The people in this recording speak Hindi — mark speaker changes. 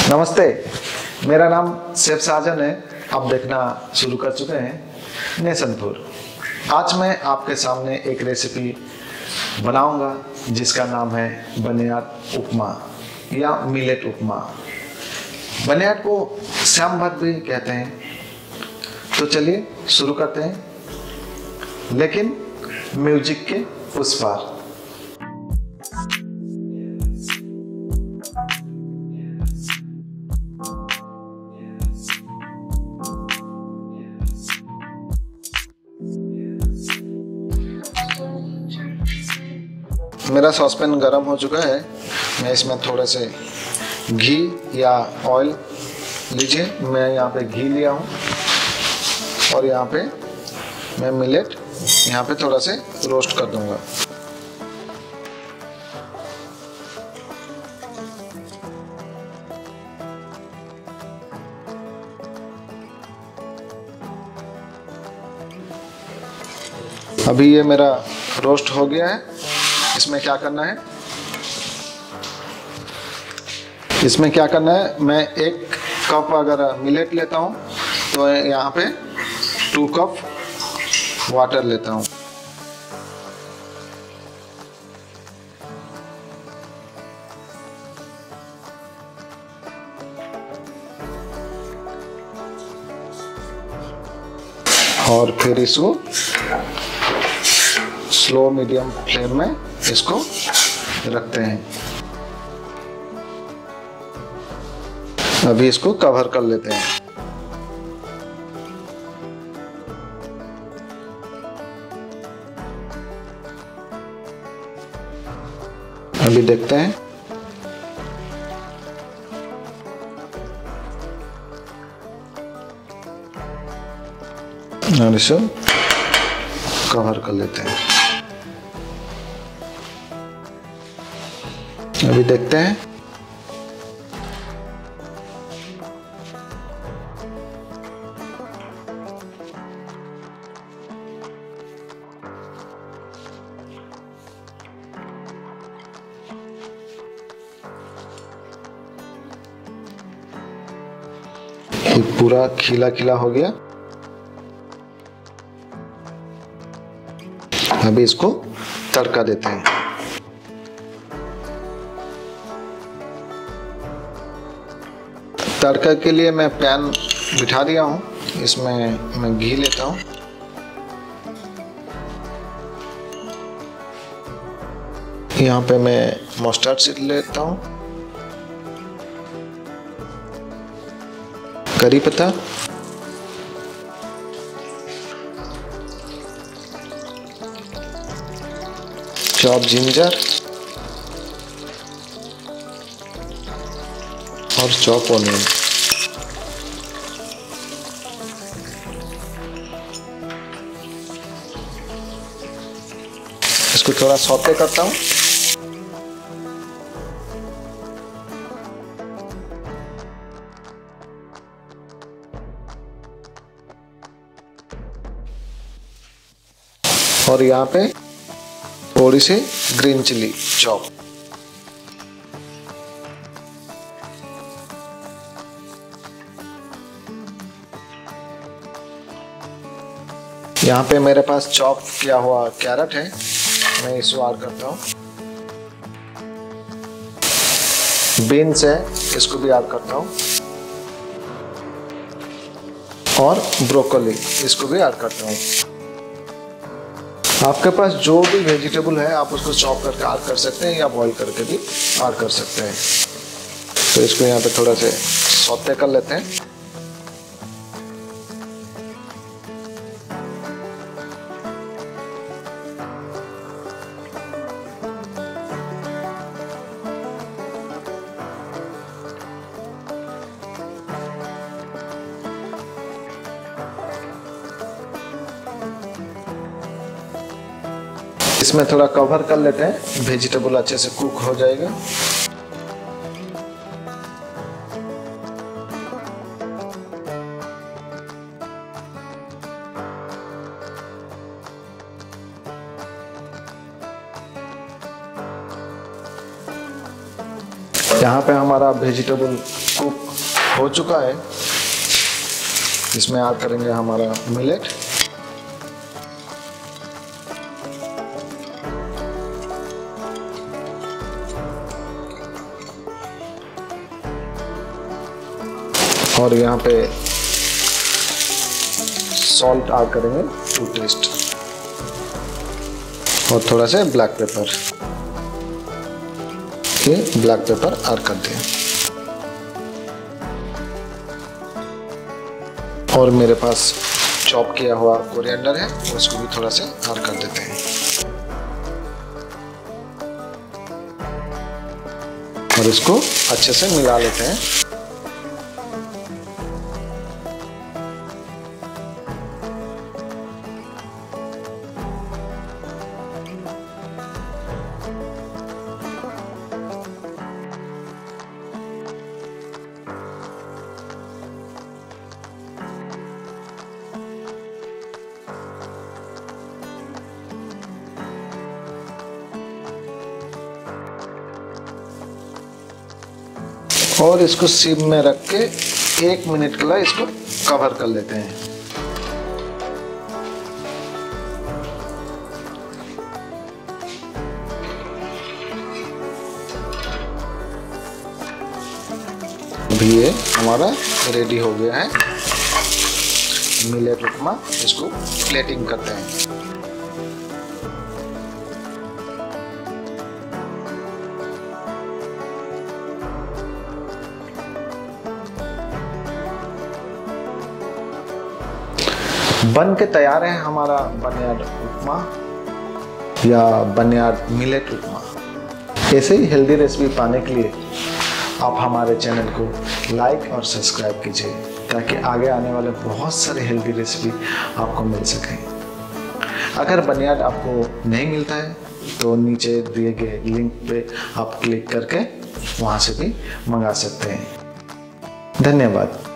Speaker 1: नमस्ते, मेरा नाम शेफ साजन है। आप देखना शुरू कर चुके हैं नेशन फूड। आज मैं आपके सामने एक रेसिपी बनाऊंगा जिसका नाम है बनियाट उपमा या मिलेट उपमा। बनियाट को श्याम भात भी कहते हैं। तो चलिए शुरू करते हैं, लेकिन म्यूजिक के उस पार। मेरा सॉसपैन गर्म हो चुका है। मैं इसमें थोड़े से घी या ऑयल लीजिए। मैं यहाँ पे घी लिया हूँ और यहाँ पे मैं मिलेट यहाँ पे थोड़ा से रोस्ट कर दूंगा। अभी ये मेरा रोस्ट हो गया है। इसमें क्या करना है, मैं एक कप अगर मिलेट लेता हूँ तो यहाँ पे 2 कप वाटर लेता हूँ। और फिर इसको स्लो मीडियम फ्लेम में इसको रखते हैं। अभी इसको कवर कर लेते हैं। अभी देखते हैं। और इसे कवर कर लेते हैं। अभी देखते हैं। ये पूरा खिला खिला हो गया। अभी इसको तड़का देते हैं। तड़का के लिए मैं पैन बिठा दिया हूँ। इसमें मैं घी लेता हूँ। यहाँ पे मैं मस्टर्ड सीड लेता हूँ, करी पत्ता, चॉप जिंजर और चॉप ऑनियन। इसको थोड़ा सौते करता हूँ। और यहाँ पे थोड़ी सी ग्रीन चिली चॉप। यहाँ पे मेरे पास चॉप किया हुआ कैरेट है, मैं इसको ऐड करता हूँ। बीन्स है, इसको भी ऐड करता हूँ। और ब्रोकोली, इसको भी ऐड करता हूँ। आपके पास जो भी वेजिटेबल है आप उसको चॉप करके ऐड कर सकते हैं या बॉईल करके भी ऐड कर सकते हैं। तो इसको यहाँ पे थोड़ा से सौते कर लेते हैं। इसमें थोड़ा कवर कर लेते हैं, वेजिटेबल अच्छे से कुक हो जाएगा। यहाँ पे हमारा वेजिटेबल कुक हो चुका है। इसमें ऐड करेंगे हमारा मिलेट। और यहाँ पे सॉल्ट ऐड करेंगे टू टेस्ट, और थोड़ा सा ब्लैक पेपर। ये ब्लैक पेपर ऐड कर दिया। और मेरे पास चॉप किया हुआ कोरिएंडर है, उसको भी थोड़ा सा ऐड कर देते हैं। और इसको अच्छे से मिला लेते हैं। और इसको सिम में रख के 1 मिनट के लिए इसको कवर कर लेते हैं। अभी ये हमारा रेडी हो गया है मिलेट उपमा। इसको प्लेटिंग करते हैं। बन के तैयार है हमारा बर्नयार्ड उपमा या बर्नयार्ड मिलेट उपमा। ऐसे ही हेल्दी रेसिपी पाने के लिए आप हमारे चैनल को लाइक और सब्सक्राइब कीजिए, ताकि आगे आने वाले बहुत सारे हेल्दी रेसिपी आपको मिल सकें। अगर बर्नयार्ड आपको नहीं मिलता है तो नीचे दिए गए लिंक पे आप क्लिक करके वहाँ से भी मंगा सकते हैं। धन्यवाद।